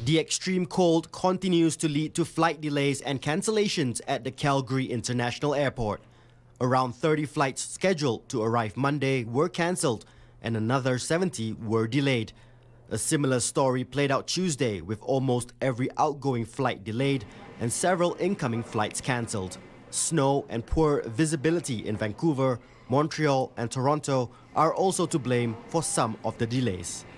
The extreme cold continues to lead to flight delays and cancellations at the Calgary International Airport. Around 30 flights scheduled to arrive Monday were cancelled and another 70 were delayed. A similar story played out Tuesday with almost every outgoing flight delayed and several incoming flights cancelled. Snow and poor visibility in Vancouver, Montreal and Toronto are also to blame for some of the delays.